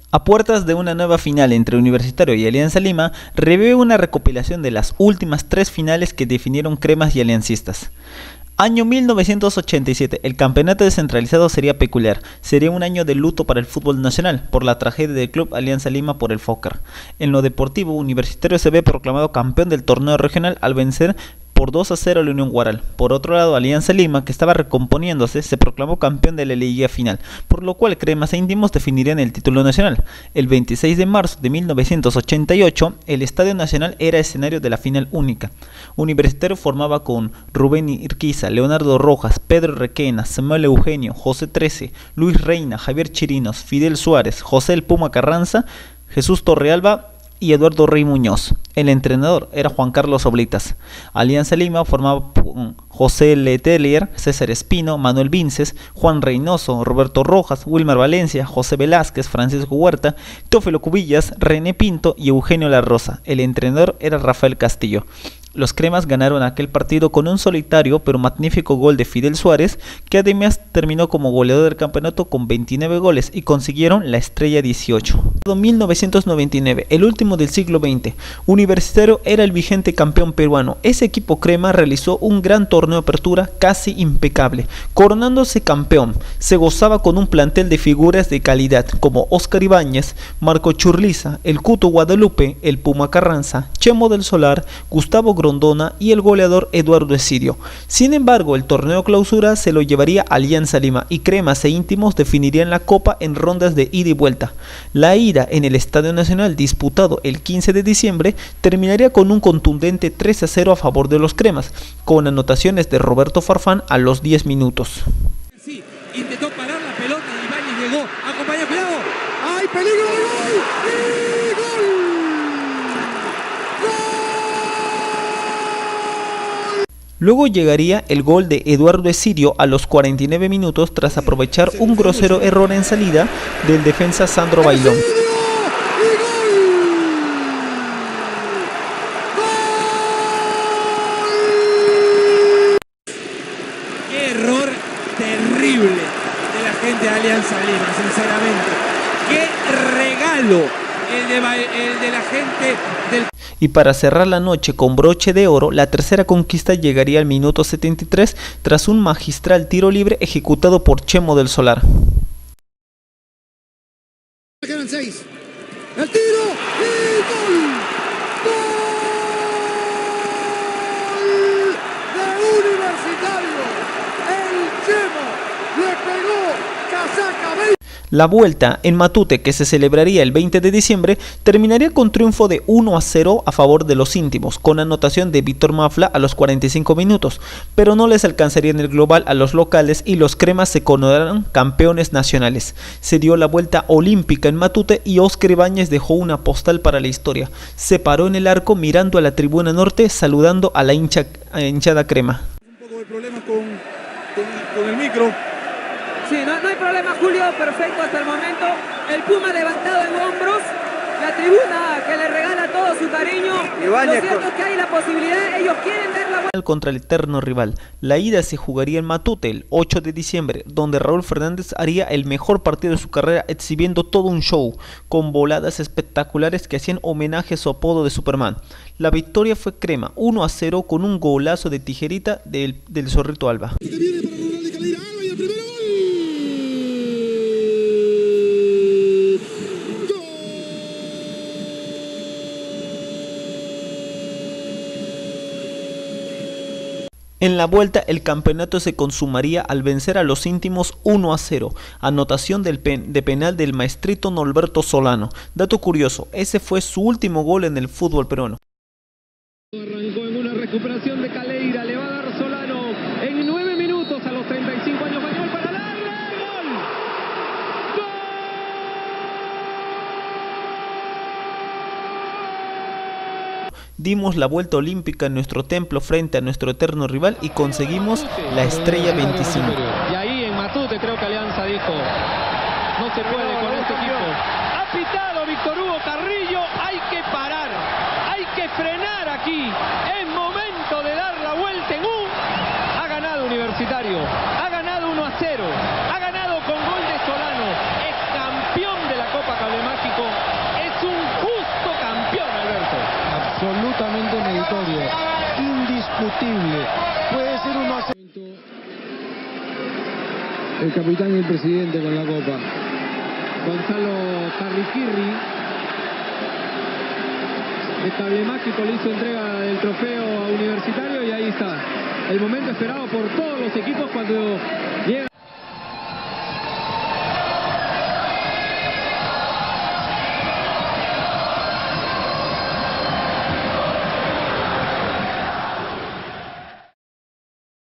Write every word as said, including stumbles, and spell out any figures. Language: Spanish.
A puertas de una nueva final entre Universitario y Alianza Lima, revive una recopilación de las últimas tres finales que definieron cremas y aliancistas. Año mil novecientos ochenta y siete, el campeonato descentralizado sería peculiar, sería un año de luto para el fútbol nacional, por la tragedia del club Alianza Lima por el Fócar. En lo deportivo, Universitario se ve proclamado campeón del torneo regional al vencer por dos a cero a la Unión Guaral. Por otro lado, Alianza Lima, que estaba recomponiéndose, se proclamó campeón de la liguilla final, por lo cual cremas e íntimos definirían el título nacional. El veintiséis de marzo de mil novecientos ochenta y ocho, el Estadio Nacional era escenario de la final única. Universitario formaba con Rubén Irquiza, Leonardo Rojas, Pedro Requena, Samuel Eugenio, José Trece, Luis Reina, Javier Chirinos, Fidel Suárez, José El Puma Carranza, Jesús Torrealba y Eduardo Rey Muñoz. El entrenador era Juan Carlos Oblitas. Alianza Lima formaba José Letelier, César Espino, Manuel Vinces, Juan Reynoso, Roberto Rojas, Wilmar Valencia, José Velázquez, Francisco Huerta, Teófilo Cubillas, René Pinto y Eugenio La Rosa. El entrenador era Rafael Castillo. Los cremas ganaron aquel partido con un solitario pero magnífico gol de Fidel Suárez, que además terminó como goleador del campeonato con veintinueve goles y consiguieron la estrella dieciocho. mil novecientos noventa y nueve, el último del siglo veinte. Universitario era el vigente campeón peruano. Ese equipo crema realizó un gran torneo de apertura casi impecable, coronándose campeón. Se gozaba con un plantel de figuras de calidad como Óscar Ibáñez, Marco Churliza, el Cuto Guadalupe, el Puma Carranza, Chemo del Solar, Gustavo Grondona y el goleador Eduardo Esidio. Sin embargo, el torneo clausura se lo llevaría Alianza Lima y cremas e íntimos definirían la copa en rondas de ida y vuelta. La ida en el Estadio Nacional, disputado el quince de diciembre, terminaría con un contundente tres a cero a favor de los cremas, con anotaciones de Roberto Farfán a los diez minutos. Sí, intentó parar la pelota y Ibáñez llegó, acompaña, cuidado, ¡hay peligro de gol! ¡Y gol! Luego llegaría el gol de Eduardo Esidio a los cuarenta y nueve minutos tras aprovechar un grosero error en salida del defensa Sandro Bailón. ¡Qué error terrible de la gente de Alianza Lima, sinceramente! ¡Qué regalo el de, el de la gente del... Y para cerrar la noche con broche de oro, la tercera conquista llegaría al minuto setenta y tres tras un magistral tiro libre ejecutado por Chemo del Solar. Quedan seis. ¡El tiro! ¡Y gol! ¡Gol de Universitario! ¡El Chemo le pegó casaca veinte! La vuelta en Matute, que se celebraría el veinte de diciembre, terminaría con triunfo de uno a cero a favor de los íntimos, con anotación de Víctor Mafla a los cuarenta y cinco minutos, pero no les alcanzaría en el global a los locales y los cremas se coronaron campeones nacionales. Se dio la vuelta olímpica en Matute y Óscar Ibáñez dejó una postal para la historia. Se paró en el arco mirando a la tribuna norte, saludando a la hincha, a hinchada crema. Un poco de problemas con, con, con el micro. Sí, no, no hay problema, Julio, perfecto hasta el momento. El Puma levantado en hombros, la tribuna que le regala todo su cariño. Lo cierto es que hay la posibilidad, ellos quieren ver la vuelta. Contra el eterno rival. La ida se jugaría en Matute el ocho de diciembre, donde Raúl Fernández haría el mejor partido de su carrera exhibiendo todo un show, con voladas espectaculares que hacían homenaje a su apodo de Superman. La victoria fue crema, uno a cero con un golazo de tijerita del, del Zorrito Alba. En la vuelta el campeonato se consumaría al vencer a los íntimos uno a cero, anotación del pen, de penal del maestrito Norberto Solano. Dato curioso, ese fue su último gol en el fútbol peruano. Arrancó en una recuperación de Caleira, le va a dar Solano en nueve minutos a los treinta y cinco años, Manuel para darle gol. Dimos la vuelta olímpica en nuestro templo frente a nuestro eterno rival y conseguimos la estrella veinticinco. Y ahí en Matute creo que Alianza dijo, no se puede con este equipo. Ha pitado Víctor Hugo Carrillo, hay que parar, hay que frenar aquí. Es momento de dar la vuelta en U. Ha ganado Universitario, ha ganado uno a cero, ha ganado con gol de Solano, es campeón de la Copa. Copa Cable Mágico. Es un justo campeón, Alberto. Absolutamente meritorio, indiscutible. Puede ser uno a el capitán y el presidente con la copa. Gonzalo Carriquirri, de Cable Mágico, le hizo entrega del trofeo a Universitario y ahí está. El momento esperado por todos los equipos cuando llega.